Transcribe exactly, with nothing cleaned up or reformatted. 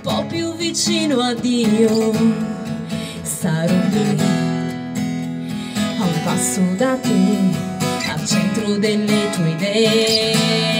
po' più vicino a Dio. Sarò lì, a un passo da te, al centro delle tue idee.